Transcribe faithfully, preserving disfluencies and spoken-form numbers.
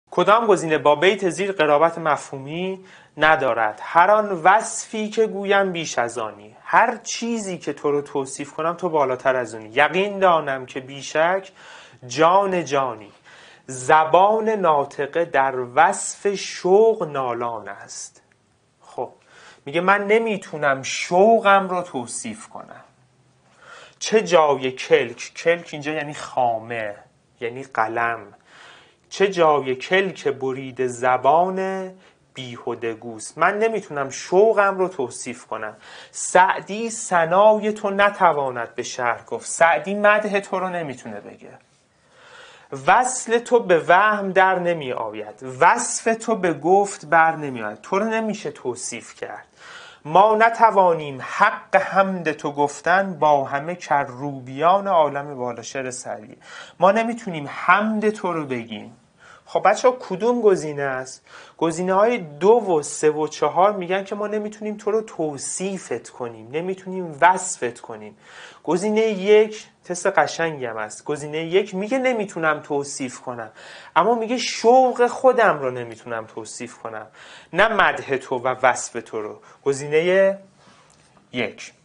کدام گزینه با بیت زیر قرابت مفهومی ندارد؟ هر آن وصفی که گویم بیش از آنی. هر چیزی که تو رو توصیف کنم تو بالاتر از اونی. یقین دانم که بیشک جان جانی. زبان ناطقه در وصف شوق نالان است. خب میگه من نمیتونم شوقم رو توصیف کنم. چه جای کلک، کلک اینجا یعنی خامه، یعنی قلم. چه جای کلک برید زبان بیهوده گوست. من نمیتونم شوقم رو توصیف کنم. سعدی ثنای تو نتواند به شرح گفت. سعدی مدح تو رو نمیتونه بگه. وصل تو به وهم در نمی آید، وصف تو به گفت بر نمی آید. تو رو نمیشه توصیف کرد. ما نتوانیم حق حمد تو گفتن با همه کروبیان عالم بالا. شعر سعدی. ما نمیتونیم حمد تو رو بگیم. خب بچه ها کدوم گزینه است؟ گزینه های دو و سه و چهار میگن که ما نمیتونیم تو رو توصیفت کنیم، نمیتونیم وصفت کنیم. گزینه یک تست قشنگی هم است. گزینه یک میگه نمیتونم توصیف کنم، اما میگه شوق خودم رو نمیتونم توصیف کنم، نه مدح تو و وصف تو رو. گزینه یک.